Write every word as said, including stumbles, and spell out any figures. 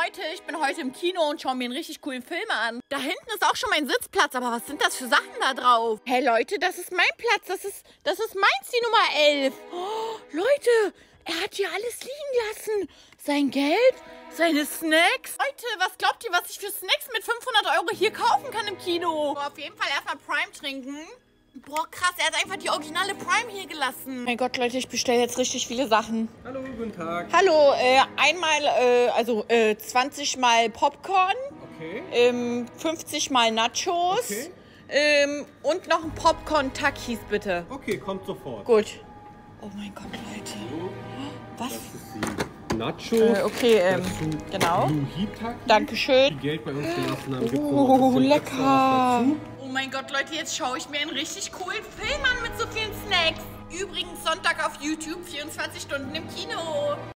Leute, ich bin heute im Kino und schaue mir einen richtig coolen Film an. Da hinten ist auch schon mein Sitzplatz, aber was sind das für Sachen da drauf? Hey Leute, das ist mein Platz, das ist, das ist meins, die Nummer elf. Oh, Leute, er hat hier alles liegen lassen. Sein Geld, seine Snacks. Leute, was glaubt ihr, was ich für Snacks mit fünfhundert Euro hier kaufen kann im Kino? Oh, auf jeden Fall erstmal Prime trinken. Boah, krass, er hat einfach die originale Prime hier gelassen. Mein Gott, Leute, ich bestelle jetzt richtig viele Sachen. Hallo, guten Tag. Hallo, äh, einmal, äh, also äh, zwanzig mal Popcorn, Okay. ähm, fünfzig mal Nachos, Okay. ähm, und noch ein Popcorn-Takis, bitte. Okay, kommt sofort. Gut. Oh mein Gott, Leute. Was? Das ist die Nachos. Äh, okay, ähm, dazu genau. Blue Heat Taki, Dankeschön. die Geld bei uns gelassen haben. Gibt's noch Oh, ein bisschen lecker. extra was dazu. Oh mein Gott, Leute, jetzt schaue ich mir einen richtig coolen Film an mit so vielen Snacks. Übrigens Sonntag auf YouTube, vierundzwanzig Stunden im Kino.